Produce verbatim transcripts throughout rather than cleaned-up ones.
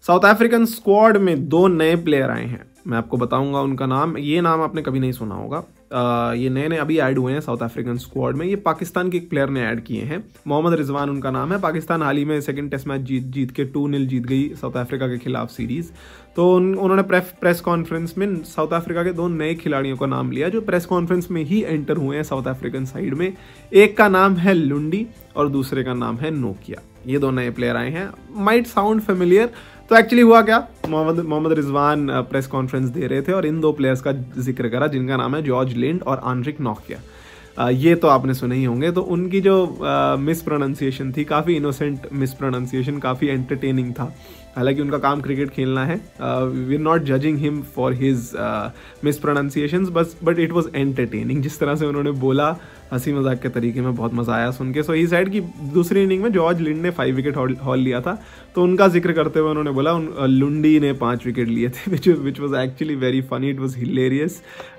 South African squad में दो नए प्लेयर आए हैं, मैं आपको बताऊंगा उनका नाम। ये नाम आपने कभी नहीं सुना होगा। आ, ये नए नए अभी ऐड हुए हैं साउथ अफ्रीकन स्क्वाड में। ये पाकिस्तान के एक प्लेयर ने ऐड किए हैं, मोहम्मद रिजवान उनका नाम है। पाकिस्तान हाल ही में सेकंड टेस्ट मैच जीत जीत के टू नील जीत गई साउथ अफ्रीका के खिलाफ सीरीज। तो उन, उन्होंने प्रेस प्रेस कॉन्फ्रेंस में साउथ अफ्रीका के दो नए खिलाड़ियों का नाम लिया जो प्रेस कॉन्फ्रेंस में ही एंटर हुए हैं साउथ अफ्रीकन साइड में। एक का नाम है लुंडी और दूसरे का नाम है नोकिया। ये दो नए प्लेयर आए हैं, माइट साउंड फेमिलियर। तो एक्चुअली हुआ क्या, मोहम्मद मोहम्मद रिजवान प्रेस कॉन्फ्रेंस दे रहे थे और इन दो प्लेयर्स का जिक्र करा जिनका नाम है जॉर्ज लिंड और आंड्रिक नोकिया। Uh, ये तो आपने सुने ही होंगे। तो उनकी जो मिस uh, प्रोनाउंसिएशन थी, काफ़ी इनोसेंट मिस प्रोनाउंसिएशन, काफ़ी एंटरटेनिंग था। हालांकि उनका काम क्रिकेट खेलना है, we are not judging him for his mispronunciations, बस बट इट वाज एंटरटेनिंग। जिस तरह से उन्होंने बोला, हंसी मजाक के तरीके में, बहुत मजा आया सुन के। सो ही साइड की दूसरी इनिंग में जॉर्ज लिंड ने फाइव विकेट हॉल लिया था, तो उनका जिक्र करते हुए उन्होंने बोला उन, uh, लुंडी ने पाँच विकेट लिए थे, which which was actually very funny, it was hilarious.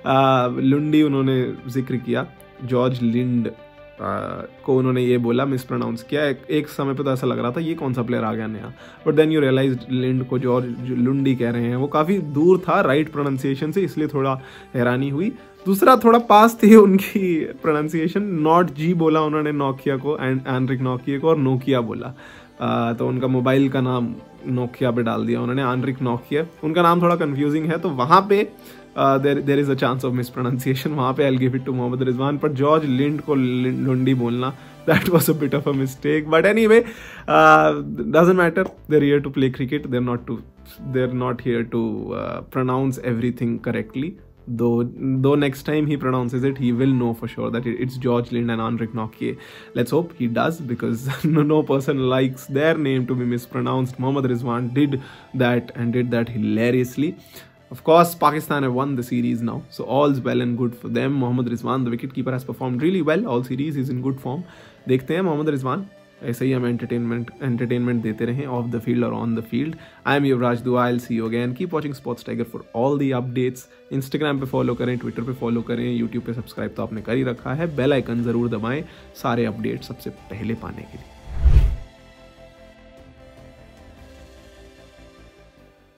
Lundy उन्होंने जिक्र किया, जॉर्ज लिंड uh, को उन्होंने ये बोला, मिस प्रोनाउंस किया। एक, एक समय पे तो ऐसा लग रहा था ये कौन सा प्लेयर आ गया नया, but then you realise Linde को जॉर्ज लुंडी कह रहे हैं। वो काफ़ी दूर था राइट प्रोनाउंसिएशन से, इसलिए थोड़ा हैरानी हुई। दूसरा थोड़ा पास थी उनकी प्रोनाउंसिएशन, नॉट जी बोला उन्होंने नोकिया को, एंड आंड्रिक नोकिया को, और नोकिया बोला। uh, तो उनका मोबाइल का नाम नोकिया पे डाल दिया उन्होंने, आंड्रिक नोकिया। उनका नाम थोड़ा कंफ्यूजिंग है, तो वहाँ पे there there is a chance of mispronunciation, वहाँ पे I give it to Mohammad Rizwan. पर जॉर्ज लिंड को लुंडी बोलना, that was a bit of a mistake, but anyway doesn't matter, they are here to play cricket, they are not to they are not here to pronounce everything correctly. Though, though next time he pronounces it, he will know for sure that it's George Lind and Anrich Nokia. Let's hope he does, because no, no person likes their name to be mispronounced. Mohammad Rizwan did that and did that hilariously. Of course, Pakistan have won the series now, so all's well and good for them. Mohammad Rizwan, the wicketkeeper, has performed really well all series. He's in good form. देखते हैं मोहम्मद रिजवान, ऐसे ही हम entertainment entertainment देते रहें off the field और on the field. I am Yuvraj Dua, I will see you again. Keep watching Sports Tiger for all the updates. Instagram पे follow करें, Twitter पे फॉलो करें, यूट्यूब पे सब्सक्राइब तो आपने कर ही रखा है, बेल आइकन ज़रूर दबाएं सारे अपडेट्स सबसे पहले पाने के लिए।